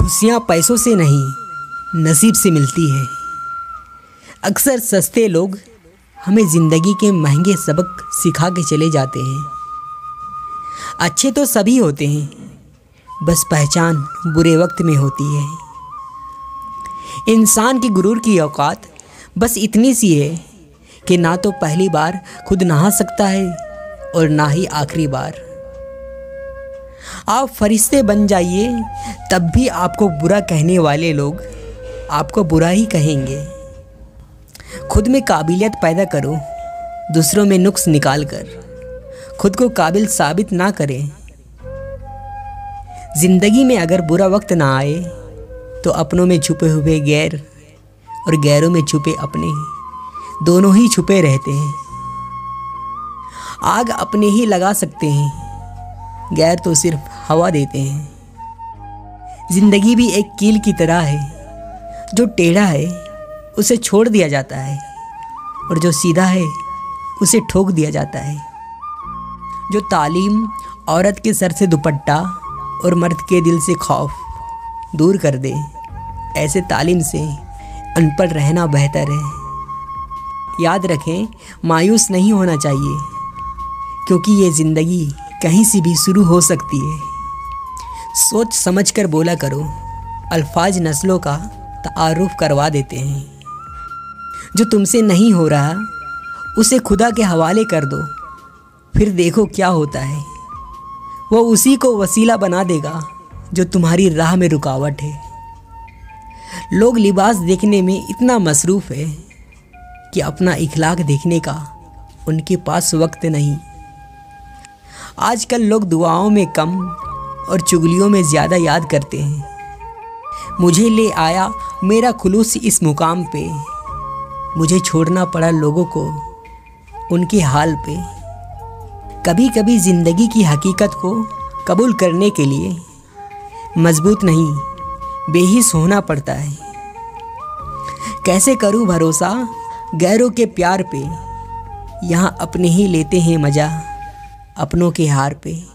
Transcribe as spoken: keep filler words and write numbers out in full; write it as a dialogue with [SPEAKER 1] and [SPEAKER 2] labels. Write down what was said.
[SPEAKER 1] खुशियाँ पैसों से नहीं, नसीब से मिलती है। अक्सर सस्ते लोग हमें ज़िंदगी के महंगे सबक सिखा के चले जाते हैं। अच्छे तो सभी होते हैं, बस पहचान बुरे वक्त में होती है। इंसान की गुरूर की औकात बस इतनी सी है कि ना तो पहली बार खुद नहा सकता है और ना ही आखिरी बार। आप फरिश्ते बन जाइए, तब भी आपको बुरा कहने वाले लोग आपको बुरा ही कहेंगे। खुद में काबिलियत पैदा करो, दूसरों में नुक्स निकाल कर। खुद को काबिल साबित ना करें। ज़िंदगी में अगर बुरा वक्त ना आए तो अपनों में छुपे हुए गैर और गैरों में छुपे अपने, दोनों ही छुपे रहते हैं। आग अपने ही लगा सकते हैं, गैर तो सिर्फ हवा देते हैं। ज़िंदगी भी एक कील की तरह है, जो टेढ़ा है उसे छोड़ दिया जाता है और जो सीधा है उसे ठोक दिया जाता है। जो तालीम औरत के सर से दुपट्टा और मर्द के दिल से खौफ दूर कर दे, ऐसे तालीम से अनपढ़ रहना बेहतर है। याद रखें, मायूस नहीं होना चाहिए, क्योंकि ये ज़िंदगी कहीं से भी शुरू हो सकती है। सोच समझ कर बोला करो, अल्फाज नस्लों का तारुफ करवा देते हैं। जो तुमसे नहीं हो रहा उसे खुदा के हवाले कर दो, फिर देखो क्या होता है। वो उसी को वसीला बना देगा जो तुम्हारी राह में रुकावट है। लोग लिबास देखने में इतना मसरूफ़ है कि अपना इखलाक देखने का उनके पास वक्त नहीं। आजकल लोग दुआओं में कम और चुगलियों में ज़्यादा याद करते हैं। मुझे ले आया मेरा खुलूस इस मुकाम पे, मुझे छोड़ना पड़ा लोगों को उनके हाल पे। कभी कभी ज़िंदगी की हकीकत को कबूल करने के लिए मजबूत नहीं बेहिस होना पड़ता है। कैसे करूं भरोसा गैरों के प्यार पे, यहाँ अपने ही लेते हैं मज़ा अपनों के हार पे।